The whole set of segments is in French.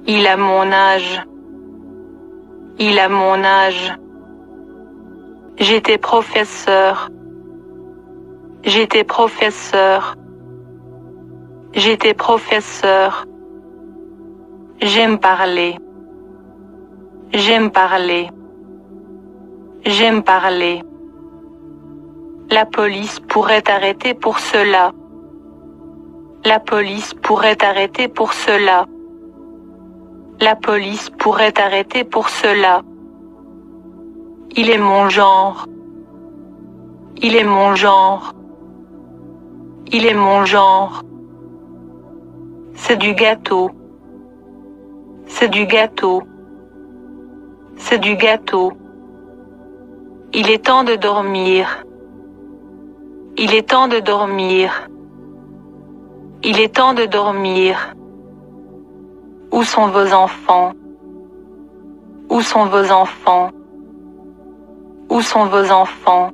Il a mon âge. Il a mon âge. J'étais professeur. J'étais professeur. J'étais professeur. J'aime parler. J'aime parler. J'aime parler. La police pourrait t'arrêter pour cela. La police pourrait t'arrêter pour cela. La police pourrait t'arrêter pour cela. Il est mon genre. Il est mon genre. Il est mon genre. C'est du gâteau. C'est du gâteau. C'est du gâteau. Il est temps de dormir. Il est temps de dormir. Il est temps de dormir. Où sont vos enfants? Où sont vos enfants? Où sont vos enfants?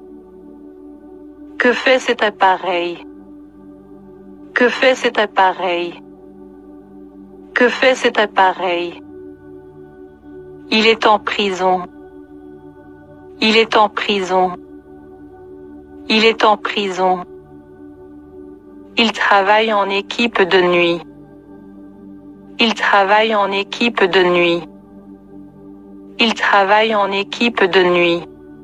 Que fait cet appareil? Que fait cet appareil? Que fait cet appareil? Il est en prison. Il est en prison. Il est en prison. Il travaille en équipe de nuit. Il travaille en équipe de nuit. Il travaille en équipe de nuit.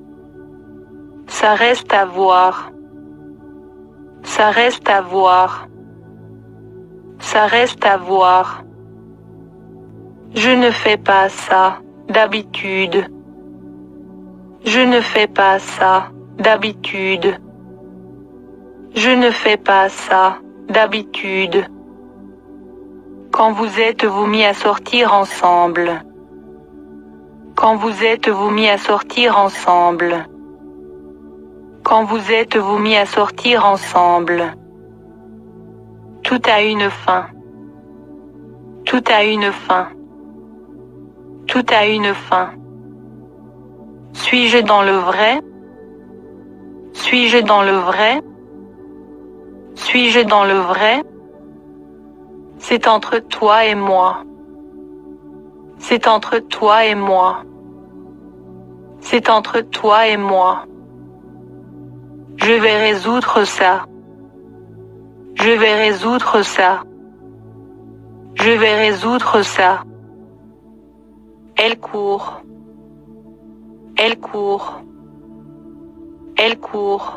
Ça reste à voir. Ça reste à voir. Ça reste à voir. Je ne fais pas ça, d'habitude. Je ne fais pas ça, d'habitude. Je ne fais pas ça, d'habitude. Quand vous êtes-vous mis à sortir ensemble? Quand vous êtes-vous mis à sortir ensemble? Quand vous êtes-vous mis à sortir ensemble? Tout a une fin. Tout a une fin. Tout a une fin. Suis-je dans le vrai? Suis-je dans le vrai? Suis-je dans le vrai? C'est entre toi et moi. C'est entre toi et moi. C'est entre toi et moi. Je vais résoudre ça. Je vais résoudre ça. Je vais résoudre ça. Elle court. Elle court. Elle court.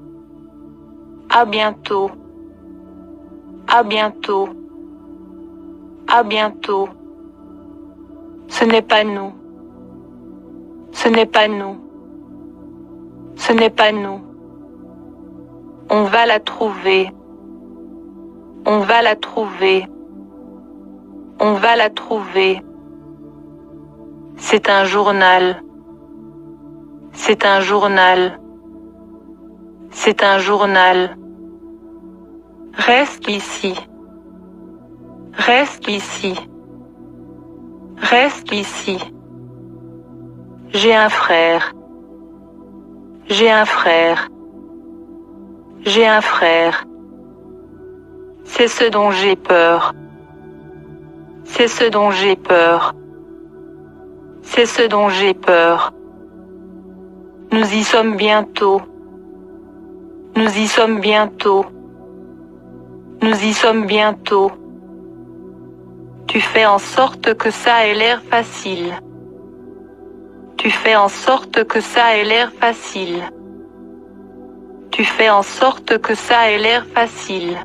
À bientôt. À bientôt. À bientôt. Ce n'est pas nous. Ce n'est pas nous. Ce n'est pas nous. On va la trouver. On va la trouver. On va la trouver. C'est un journal. C'est un journal. C'est un journal. Reste ici. Reste ici. Reste ici. J'ai un frère. J'ai un frère. J'ai un frère. C'est ce dont j'ai peur. C'est ce dont j'ai peur. C'est ce dont j'ai peur. Nous y sommes bientôt. Nous y sommes bientôt. Nous y sommes bientôt. Tu fais en sorte que ça ait l'air facile. Tu fais en sorte que ça ait l'air facile. Tu fais en sorte que ça ait l'air facile.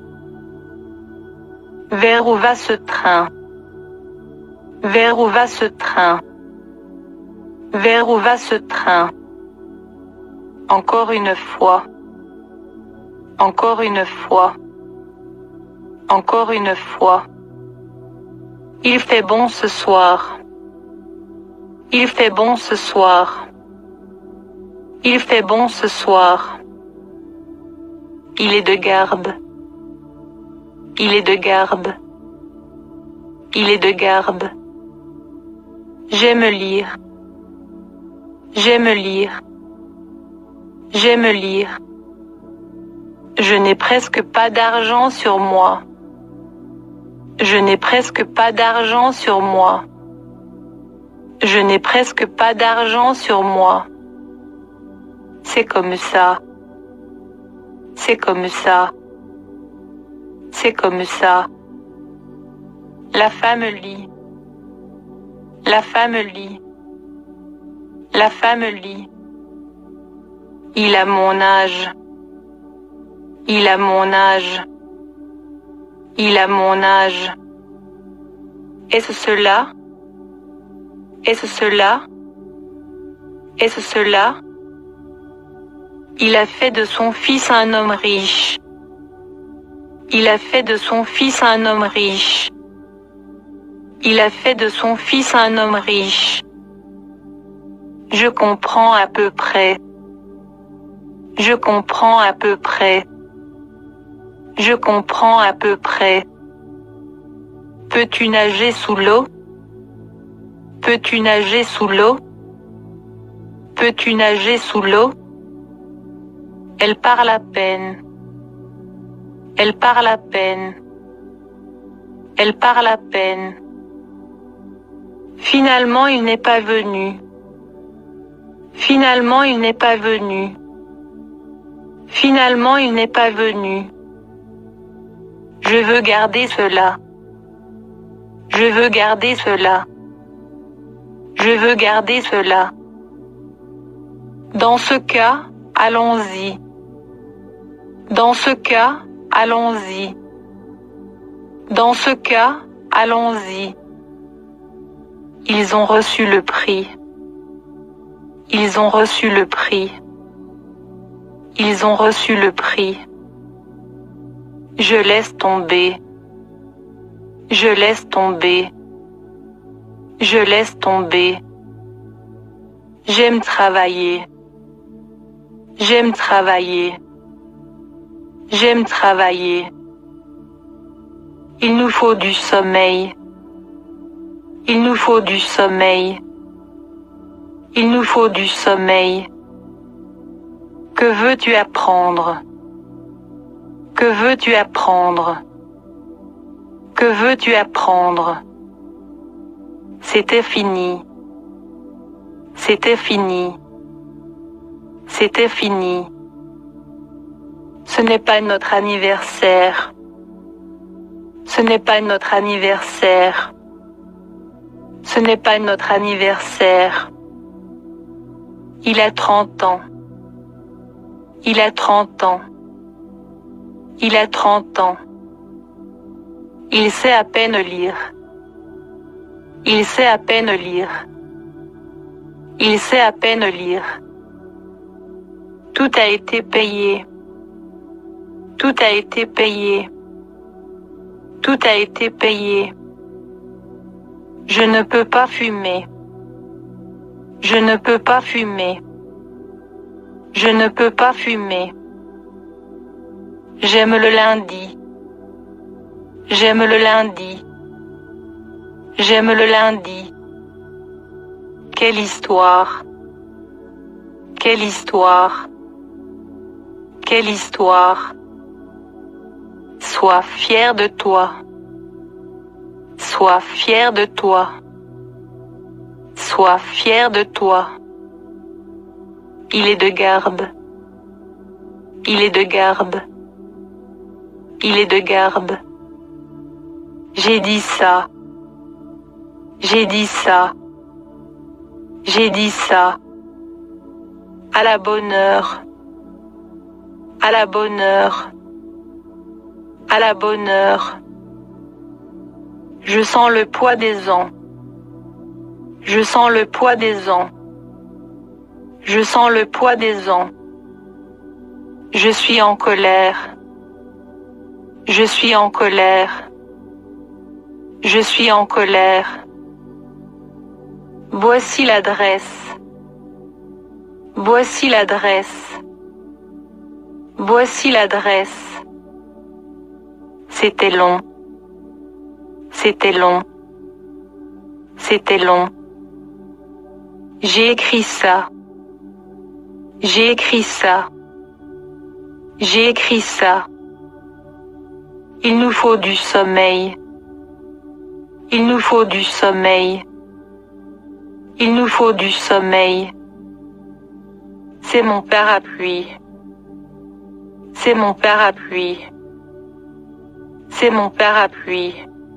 Vers où va ce train? Vers où va ce train? Vers où va ce train? Encore une fois. Encore une fois. Encore une fois. Il fait bon ce soir. Il fait bon ce soir. Il fait bon ce soir. Il est de garde. Il est de garde. Il est de garde. J'aime lire. J'aime lire. J'aime lire. Je n'ai presque pas d'argent sur moi. Je n'ai presque pas d'argent sur moi. Je n'ai presque pas d'argent sur moi. C'est comme ça. C'est comme ça. C'est comme ça. La femme lit. La femme lit. La femme lit. Il a mon âge. Il a mon âge. Il a mon âge. Est-ce cela? Est-ce cela? Est-ce cela? Il a fait de son fils un homme riche. Il a fait de son fils un homme riche. Il a fait de son fils un homme riche. Je comprends à peu près. Je comprends à peu près. Je comprends à peu près. Peux-tu nager sous l'eau? Peux-tu nager sous l'eau? Peux-tu nager sous l'eau? Elle parle à peine. Elle parle à peine. Elle parle à peine. Finalement, il n'est pas venu. Finalement, il n'est pas venu. Finalement, il n'est pas venu. Je veux garder cela. Je veux garder cela. Je veux garder cela. Dans ce cas, allons-y. Dans ce cas, allons-y. Dans ce cas, allons-y. Ils ont reçu le prix. Ils ont reçu le prix. Ils ont reçu le prix. Je laisse tomber. Je laisse tomber. Je laisse tomber. J'aime travailler. J'aime travailler. J'aime travailler. Il nous faut du sommeil. Il nous faut du sommeil. Il nous faut du sommeil. Que veux-tu apprendre? Que veux-tu apprendre? Que veux-tu apprendre? C'était fini. C'était fini. C'était fini. Ce n'est pas notre anniversaire. Ce n'est pas notre anniversaire. Ce n'est pas notre anniversaire. Il a 30 ans. Il a 30 ans. Il a 30 ans. Il sait à peine lire. Il sait à peine lire. Il sait à peine lire. Tout a été payé. Tout a été payé. Tout a été payé. Je ne peux pas fumer. Je ne peux pas fumer. Je ne peux pas fumer. J'aime le lundi. J'aime le lundi. J'aime le lundi. Quelle histoire. Quelle histoire. Quelle histoire. Sois fier de toi. Sois fier de toi. Sois fier de toi. Il est de garde. Il est de garde. Il est de garde. J'ai dit ça. J'ai dit ça. J'ai dit ça. À la bonne heure. À la bonne heure. À la bonne heure. Je sens le poids des ans. Je sens le poids des ans. Je sens le poids des ans. Je suis en colère. Je suis en colère. Je suis en colère. Voici l'adresse. Voici l'adresse. Voici l'adresse. C'était long. C'était long. C'était long. J'ai écrit ça. J'ai écrit ça. J'ai écrit ça. Il nous faut du sommeil. Il nous faut du sommeil. Il nous faut du sommeil. C'est mon parapluie. C'est mon parapluie. C'est mon parapluie.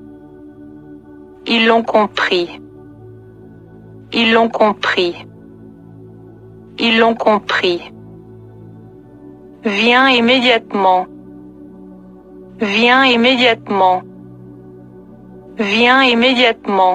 Ils l'ont compris. Ils l'ont compris. Ils l'ont compris. Viens immédiatement. Viens immédiatement. Viens immédiatement.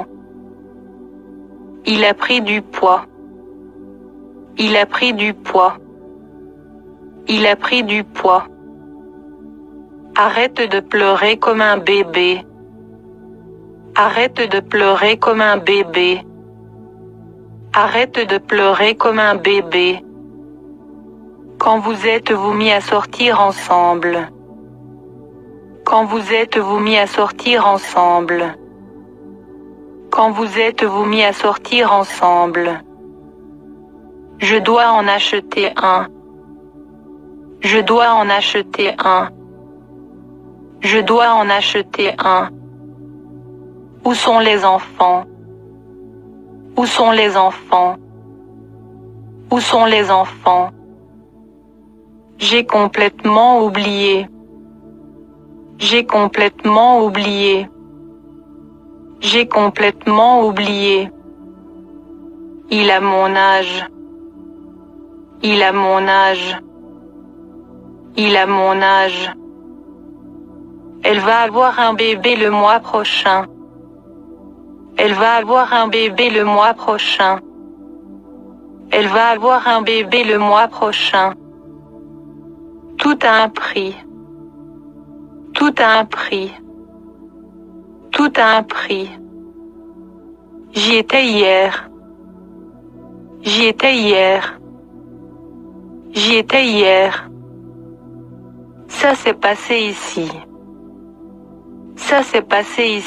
Il a pris du poids. Il a pris du poids. Il a pris du poids. Arrête de pleurer comme un bébé. Arrête de pleurer comme un bébé. Arrête de pleurer comme un bébé. Quand vous êtes-vous mis à sortir ensemble? Quand vous êtes-vous mis à sortir ensemble? Quand vous êtes-vous mis à sortir ensemble? Je dois en acheter un. Je dois en acheter un. Je dois en acheter un. Où sont les enfants? Où sont les enfants? Où sont les enfants? J'ai complètement oublié. J'ai complètement oublié. J'ai complètement oublié. Il a mon âge. Il a mon âge. Il a mon âge. Elle va avoir un bébé le mois prochain. Elle va avoir un bébé le mois prochain. Elle va avoir un bébé le mois prochain. Tout a un prix. Tout a un prix. Tout a un prix. J'y étais hier. J'y étais hier. J'y étais hier. Ça s'est passé ici. Ça s'est passé ici.